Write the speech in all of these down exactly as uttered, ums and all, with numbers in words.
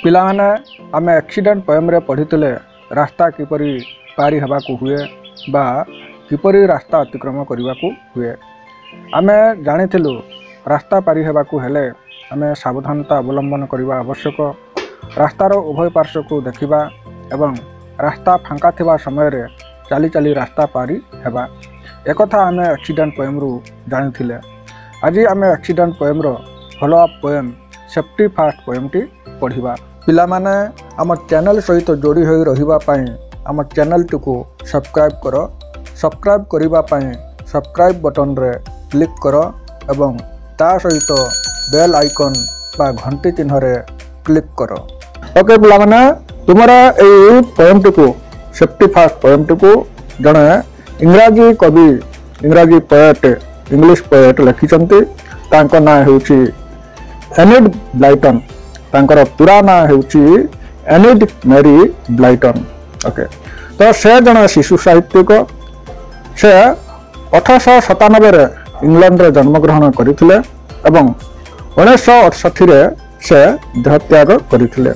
पिला माने आमे एक्सीडेंट पोएम रे पढ़ितले रास्ता किपरि पारी हवा को हुए बा किपरि रास्ता अतिक्रम करने को हुए। आमे जानिथिलु रास्ता पारी हवा को हेले आमे सावधानता अवलंबन करने आवश्यक। रास्तार उभय पार्श्व को देखा एवं रास्ता फांका थिबा समय रे चाली चाली रास्ता पारी हेबा एक आमे एक्सीडेंट पोएम रु जानिथिले। आज आमे एक्सीडेंट पोएम रो follow up poem safety first poem टी पढ़िबा। पिला माने आम चैनल सहित जोड़ी होई रहिबा पई आम चैनल टी को सब्सक्राइब करो। सब्सक्राइब करिबा पई सब्सक्राइब बटन रे क्लिक करो एवं ता सहित बेल आइकन बा घंटी चिन्ह रे क्लिक करो। ओके पिला माने तुमरा ए पोएम टी को सेफ्टी फास्ट पोएम टी को जणे इंग्राजी कवि इंग्राजी पोएट इंग्लिश पोएट लिखिचंती। तांको ना हेउची एनिड ब्लाइटन। तांकर पूरा ना हेउची एनिड मेरी ब्लाइटन। ओके तो से जन शिशु साहित्यिक से अठारह सतानबे रे इंग्लैंड रे जन्मग्रहण करथिले एवं उन्नीस सौ अड़सठ रे से देहत्याग करथिले।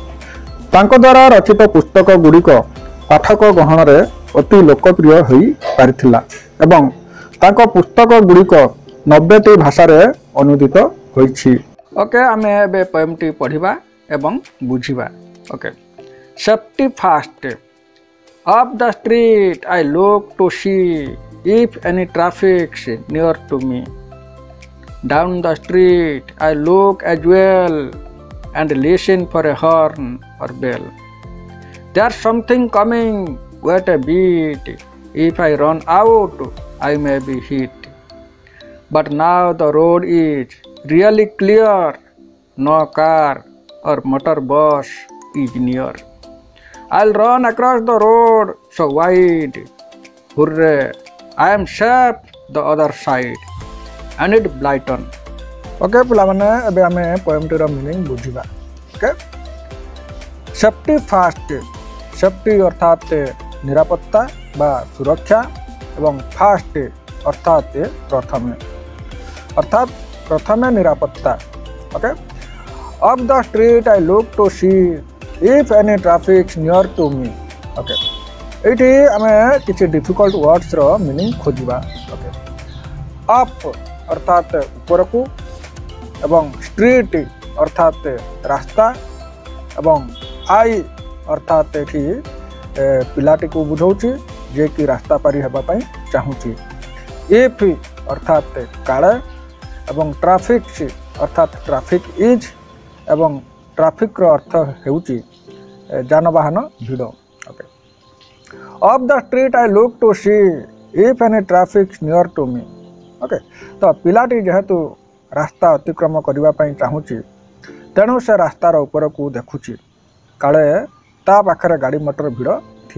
तांको द्वारा रचित पुस्तक गुड़िक पाठक गहन रे अति लोकप्रिय होई पारिथिला एवं तांको पुस्तक गुड़िक नब्बे टी भाषा रे अनुदित होईछि। ओके आमे एबे पोएम टी पढ़िबा एवं बुझिबा। Okay safety first. Up the street I look to see if any traffic near to me. Down the street I look as well and listen for a horn or bell. There's something coming, wait a bit. If I run out, I may be hit. But now the road is really clear. No car or motor bus is near. I'll run across the road so wide. Hooray, I am safe the other side. Enid Blyton. Okay पिला माने अबे आमे poem टी रो meaning बुझिबा। Okay safety first. Safety अर्थात निरापत्ता बा सुरक्षा एवं फास्ट अर्थात प्रथमे अर्थात प्रथमे निरापत्ता। Okay up the street I look to see if any traffic near to me. Okay एठी आमे किछि डिफिकल्ट वर्ड्स रो मीनिंग खोजिबा। ओके अप अर्थात ऊपर को एवं स्ट्रीट अर्थात रास्ता एवं आई अर्थात एठी पिलाटी को बुझौछि जे कि रास्ता पारी हेबा पई चाहूछि। इफ अर्थात काळे एवं ट्रैफिक अर्थात ट्रैफिक इज एवं ट्रैफिक रो अर्थ हेउछि जानवाहन भिड़। Okay up the street I look to see if any traffic near to me. Okay तो पिलाटी जेहेतु रास्ता अतिक्रम करने चाहूँगी तेणु से रास्तार ऊपर को देखुची काले ता पाखरे गाड़ी मोटर भिड़ थी।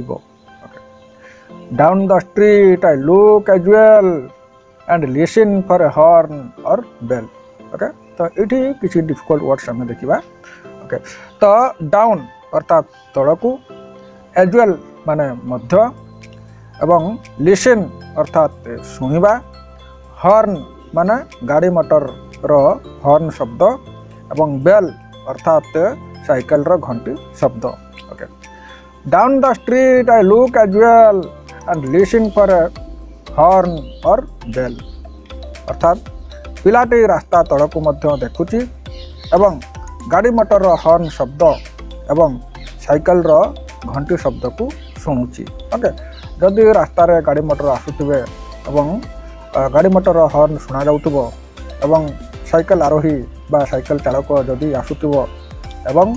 Down the street I look as well and listen for a horn or bell. Okay तो ये किसी डिफिकल्ट वर्ड्स आम देखा। ओके तो डाउन अर्थात तलकू एज वेल माने मध्य एवं लिसन अर्थात शुणा हॉर्न माने गाड़ी मोटर रो हॉर्न शब्द एवं बेल अर्थात साइकिल रो घंटी शब्द। Okay down the street I look as well and listen for a horn or bell अर्थात पिलाटी रास्ता तलकू मध्य देखुची एवं गाड़ी मोटर रो हॉर्न शब्द एवं साइकिल रो घंटी शब्द को शुणुची। ओके जदि रास्ता रे गाड़ी मोटर आसुथिबे एवं गाड़ी मोटर हॉर्न शुणा जाउथबो एवं साइकिल आरोही बा साइकिल चालक जदि आसुथबो एवं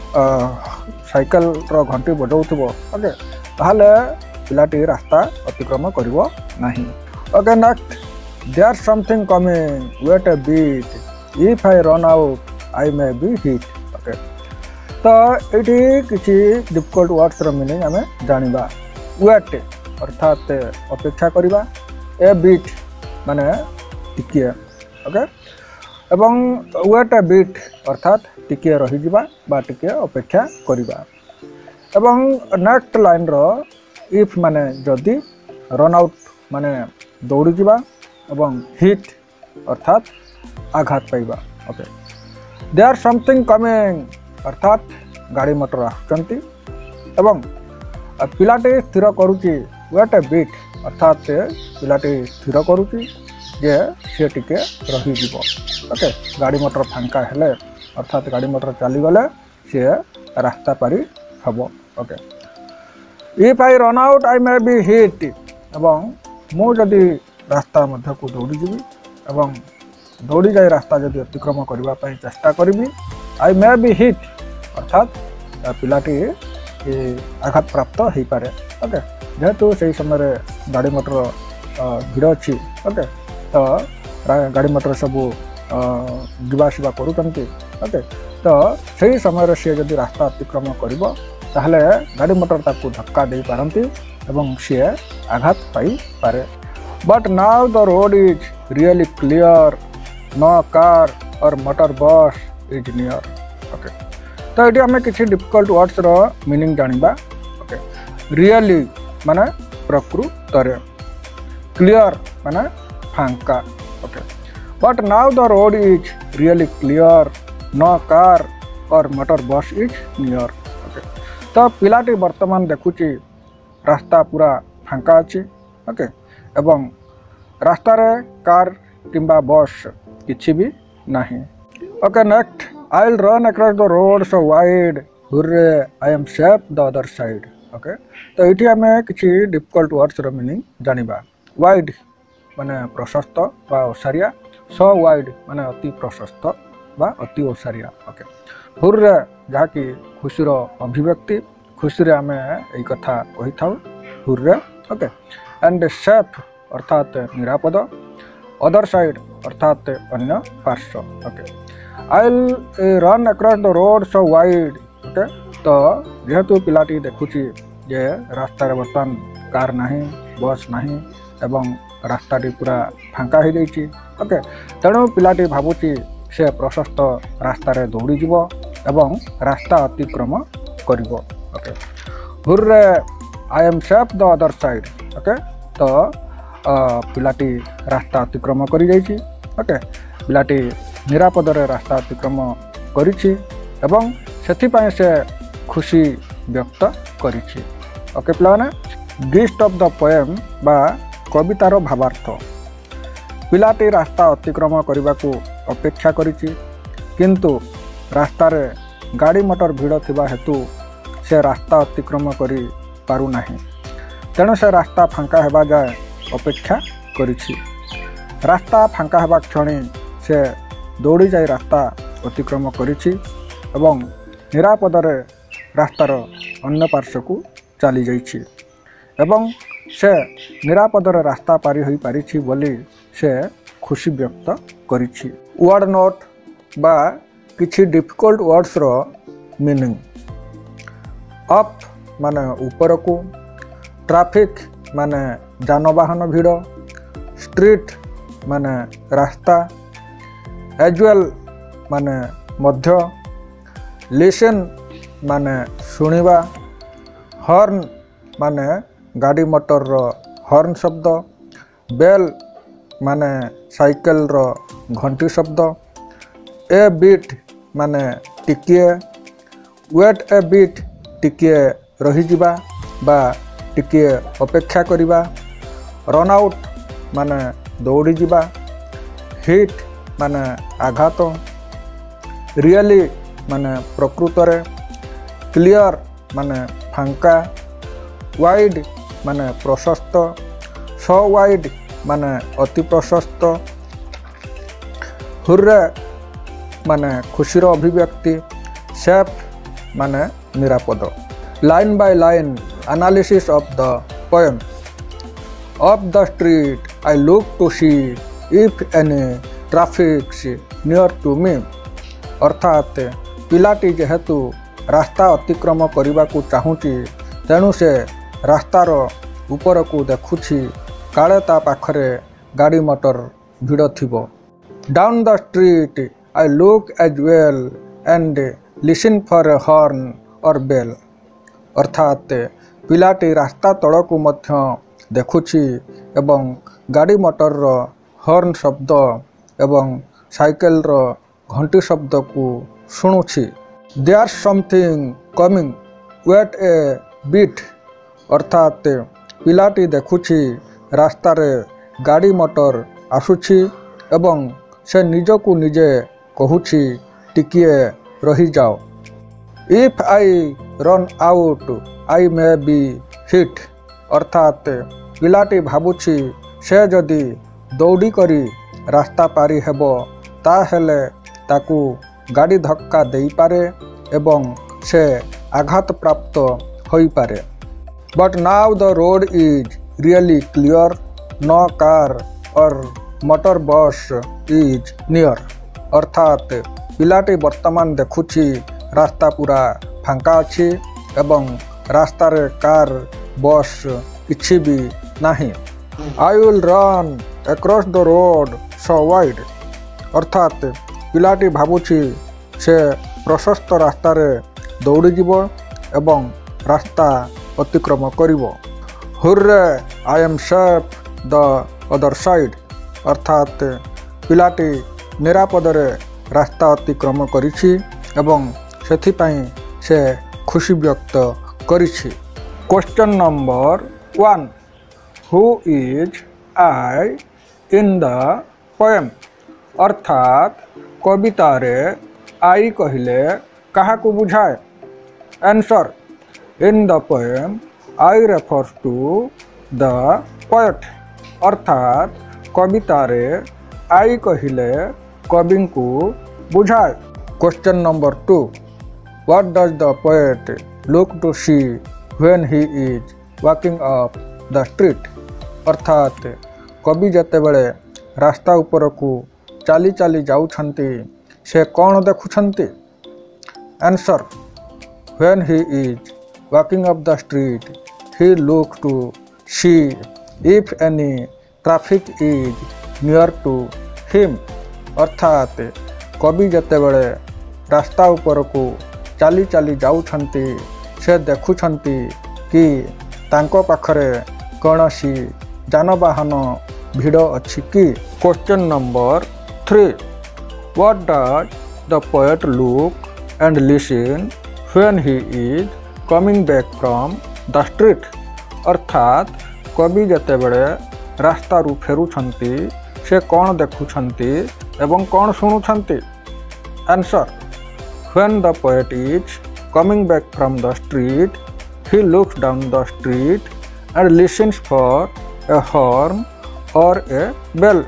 साइकिल रो घंटी बजाउथबो ओके ताहले पिलाटी रास्ता अतिक्रम करिवो नाही। Okay next there something coming wait a bit if I run out I may be hit. Okay तो एठी किछि डिफिकल्ट वर्ड्स रो मीनिंग हमें जानिबा। वेट अर्थात अपेक्षा करिबा ए बीट माने टिकिए। ओके एवं वेट अ बीट अर्थात टिकिए रही जिबा बा टिकिए अपेक्षा करिबा। एवं नेक्स्ट लाइन रो इफ माने जदि रन आउट माने दौड़ी जिबा एवं हिट अर्थात आघात पाइबा। ओके देयर समथिंग कमिंग अर्थात गाड़ी मोटर आसुचंती एवं पिलाटी स्थिर करुच्ची वेट ए बिट अर्थात पिलाटी स्थिर करुच्ची जे सी टिके रही जीवो ओके गाड़ी मोटर फांका हेले अर्थात गाड़ी मोटर चली गले सी रास्ता पारी हबो okay if I run out I may be hit एवं मु जदि रास्ता मध्य को दौड़ी जीवी एवं दौड़ी जाए रास्ता जदि अतिक्रम करने पर चेष्टा करी आई मे बी हिट अर्थात पिलाटी आघात प्राप्त हो पारे ओके जेहेतु से समय गाड़ी मोटर भीड़ अच्छी ओके तो गाड़ी मोटर सब जावासवा करुँच ओके तो सही समय सी जदि रास्ता अतिक्रम कर ताहले गाड़ी मोटर ताकू धक्का दे पारती एवं सी आघात पाई पारे but now the road is really clear no car or motor bus is near okay तो ये आम किसी डिफिकल्ट वर्ड्स रो मीनिंग जानिबा ओके रियली माने प्रकृत क्लियर माने फांका okay but now the road is really clear no car or motor bus is near okay तो पिलाटी वर्तमान देखुची रास्ता पूरा फांका अच्छी ओके एवं रास्ता रे कार किंबा बस किछि भी नहीं okay next I will run across the road so wide hurray I am safe the other side okay तो ये आम किसी डिफिकल्ट वर्ड्स रो मीनिंग जानिबा वाइड माने प्रशस्त बा ओसारिया सो वाइड माने अति प्रशस्त बा अति ओसारिया ओके हुर्रे जहाँकि खुशीर अभिव्यक्ति खुशी रे आम यही कथा कही था हुर्रे ओके एंड सेफ अर्थात निरापद अदर साइड अर्थात अन्य पार्श्व okay I will run across the road so wide okay तो जेहेतु पिलाटी देखुची जे रास्तार बर्तमान कार नहीं बस नहीं एवं रास्ताटी पूरा फांका हो जाइए ओके तेणु पिलाटी भावुची से प्रशस्त रास्तार दौड़ी जीव एवं रास्ता अतिक्रम करिवो okay hurray I am safe the other side okay तो पिलाटी रास्ता अतिक्रम करि जाइछि ओके पिलाटी निरापद रास्ता अतिक्रम करिछि एवं सेथिपाई से खुशी व्यक्त करिछि ओके पिलाने गिस्ट ऑफ द पोएम बा कवितार भावार्थ पिलाटी रास्ता अतिक्रम करने को अपेक्षा करिछि किंतु रास्तार गाड़ी मोटर भीड़ थिबा हेतु से रास्ता अतिक्रम करि पारु नाही तेणु से रास्ता फांका हेबा जाए अपेक्षा करिछि रास्ता फांका हेबा क्षणी से दौड़ी जाए रास्ता अतिक्रम करिछि एवं निरापदरे रास्तार अन्य पार्श्व को चली जाइछि एवं से निरापदरे रास्ता पारी होई पारिछि बोली से खुशी व्यक्त करिछि वर्ड नोट बा किछि डिफिकल्ट वर्ड्स रो मीनिंग अप माने ऊपर को ट्रैफिक माने जानवाहन भीड़ स्ट्रीट माने रास्ता एजुअल माने मध्य लिसन माने सुनिबा हॉर्न माने गाड़ी मोटर रो हॉर्न शब्द बेल माने साइकिल रो घंटी शब्द ए बीट माने टिकिए वेट ए बीट टिकिए रही जिबा बा टिकिए अपेक्षा करिबा रन आउट माने दौड़ी जिबा हिट माने आघात रियली माने प्रकृत रे क्लियर माने फांका वाइड माने प्रशस्त सो वाइड माने अति प्रशस्त हुर्रे माने खुशीर अभिव्यक्ति सेफ माने निरापद line by line analysis of the poem of the street I look to see if any traffic near to me अर्थात पिलाटी जेहेतु रास्ता अतिक्रम करने को चाहूँगी तेणु से रास्तार ऊपर को देखुछि काले ता पाखरे गाड़ी मोटर भीड़ थिबो down the street I look as well and listen for a horn or bell अर्थात पिलाटी रास्ता तल को मध्य देखुछि एवं गाड़ी मोटर रो हॉर्न शब्द एवं साइकिल रो घंटी शब्द को शुणुछि there something coming wait a bit अर्थात पिलाटी देखुछि रास्तार गाड़ी मोटर आसुछि एवं से निजकु निजे कहूछि टिकिए रही जाओ। If I run out I may be hit अर्थात पिलाटी भाबुछि से जदि दौड़ी करी रास्ता पारी हेबो ताहेले ताकू गाड़ी धक्का देई पारे एवं से आघात प्राप्त होई पारे। But now the road is really clear, no car or motor bus is near अर्थात पिलाटी वर्तमान देखुछि रास्ता पूरा फांका अछि एवं रास्तार कार बस किछि भी नाही। I will run across the road so wide अर्थात पिलाटी भाबुछि से प्रशस्त रास्तार दौड़ी जीवो एवं रास्ता अतिक्रम करिवो। Hurray I am safe the other side अर्थात पिलाटी निरापदरे रास्ता अतिक्रम करिछि एवं सेथिपाई से खुशी व्यक्त करिछि। Question number one, who is I in the poem अर्थात कवितारे आई कहिले काहाकू बुझाए। Answer, in the poem I refers to the poet अर्थात कवितारे आई कहिले कवि को बुझाए। Question number two, what does the poet look to see when he is walking up the street अर्थात कवि जेतेबेले रास्ता ऊपर को चाली चाली जाउछंती से कौन देखुछंती। Answer, when he is walking up the street he look to see if any traffic is near to him अर्थात कवि जेतेबेले रास्ता ऊपर को चाली चाली जाउछंती से देखुछंती कि तांको पाखरे कौनसी जानवाहन भिड़ अच्छी कि। Question number three, what does the poet look and listen when he is coming back from the street अर्थात कवि जेतेबेले रास्ता रु फेरुछंती से कौन देखुछंती एवं कौन शुणुछंती। Answer, when the poet is coming back from the street he looks down the street and listens for a horn or a bell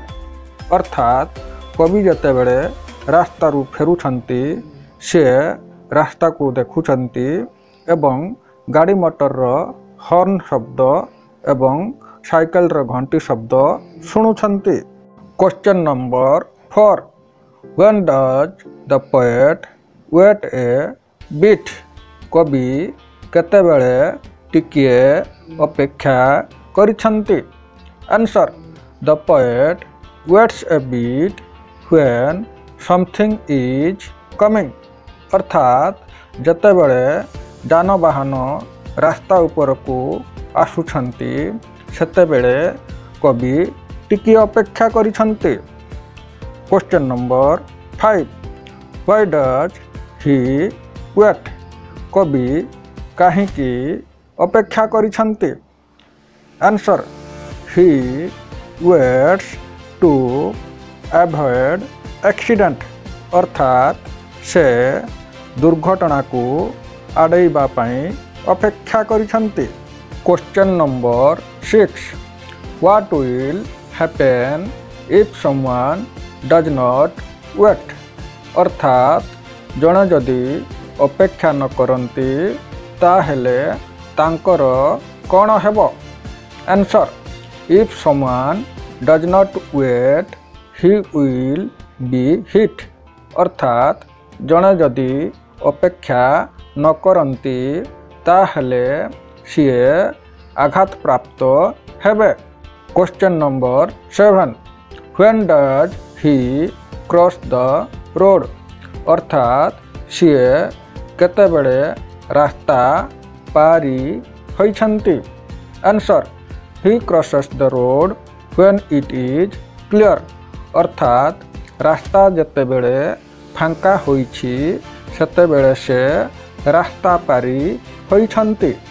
अर्थात कवि जेतेबेले रास्ता रु फेरुछंती से रास्ता को देखुछंती एवं गाड़ी मोटर रो हॉर्न शब्द एवं साइकिल रो घंटी शब्द शुणुछंती। Question number four, when does the poet wait a bit कवि केतेबेले टिकिए अपेक्षा करिछंती। Answer, the poet waits a bit when something is coming अर्थात जेतेबेले जानवाहन रास्ता ऊपर को आसुछंती सेतेबेले कवि टिकिए अपेक्षा करिछंती। Question number five, why does he wait कवि काहींकी अपेक्षा करिछंती। Answer, he waits to avoid accident अर्थात से दुर्घटना को आड़ेबा पई अपेक्षा करिछंती। Question number six, what will happen if someone does not wait अर्थात जणे जदि अपेक्षा न करंती ताहेले तांकर कौन हेबो। Answer, if someone does not wait he will be hit अर्थात जणे जदि अपेक्षा न करंती ताहेले सीए आघात प्राप्त हेबे। Question number seven, when does he cross the road अर्थात सीए केतेबेले रास्ता पारी होइछंती। Answer, he crosses the road when it is clear अर्थात रास्ता जेतेबेले फांका होइछि ସେତେବେଳେ ସେ ରାସ୍ତା ପାରି ହୋଇଛନ୍ତି।